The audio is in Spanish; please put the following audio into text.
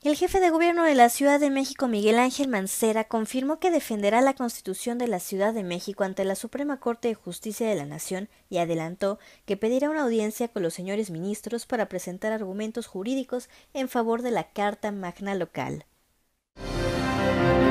El jefe de gobierno de la Ciudad de México, Miguel Ángel Mancera, confirmó que defenderá la Constitución de la Ciudad de México ante la Suprema Corte de Justicia de la Nación y adelantó que pedirá una audiencia con los señores ministros para presentar argumentos jurídicos en favor de la Carta Magna local.